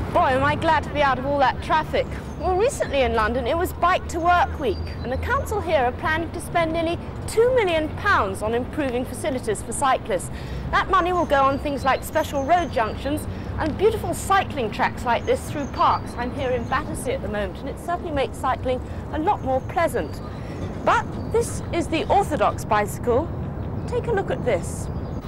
Boy, am I glad to be out of all that traffic. Well, recently in London, it was Bike to Work week, and the council here are planning to spend nearly £2 million on improving facilities for cyclists. That money will go on things like special road junctions and beautiful cycling tracks like this through parks. I'm here in Battersea at the moment, and it certainly makes cycling a lot more pleasant. But this is the orthodox bicycle. Take a look at this.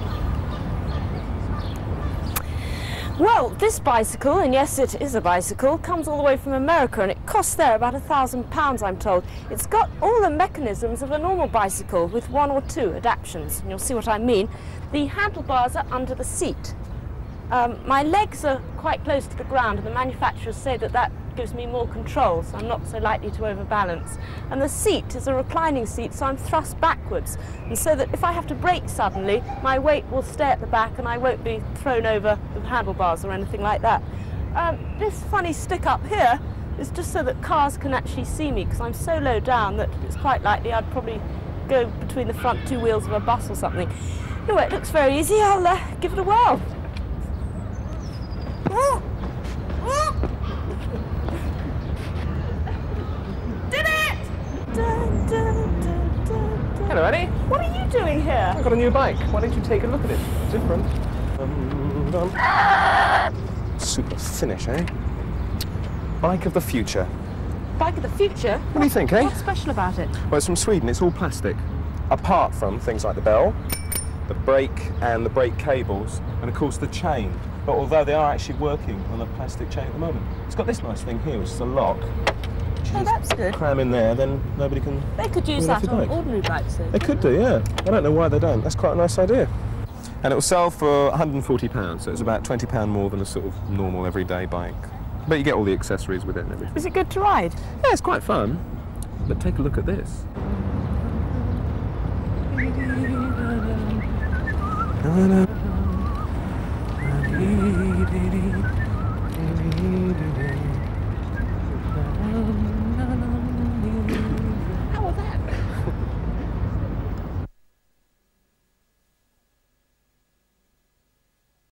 Well, this bicycle, and yes, it is a bicycle, comes all the way from America, and it costs there about £1,000, I'm told. It's got all the mechanisms of a normal bicycle with one or two adaptations, and you'll see what I mean. The handlebars are under the seat. My legs are quite close to the ground, and the manufacturers say that that gives me more control, so I'm not so likely to overbalance. And the seat is a reclining seat, so I'm thrust backwards, and so that if I have to brake suddenly, my weight will stay at the back and I won't be thrown over the handlebars or anything like that. This funny stick up here is just so that cars can actually see me, because I'm so low down that it's quite likely I'd probably go between the front two wheels of a bus or something. Anyway, it looks very easy. I'll give it a whirl. Did it! Hello, Eddie. What are you doing here? I've got a new bike. Why don't you take a look at it? It's different. Super finish, eh? Bike of the future. Bike of the future? What do you think, eh? What's special about it? Well, it's from Sweden. It's all plastic. Apart from things like the bell, the brake and the brake cables, and of course the chain. But although they are actually working on a plastic chain at the moment, it's got this nice thing here, which is a lock. Oh, that's good. Cram in there, then nobody can... They could use that on ordinary bikes, though. They could do, yeah. I don't know why they don't. That's quite a nice idea. And it will sell for £140, so it's about £20 more than a sort of normal everyday bike. But you get all the accessories with it and everything. Is it good to ride? Yeah, it's quite fun. But take a look at this.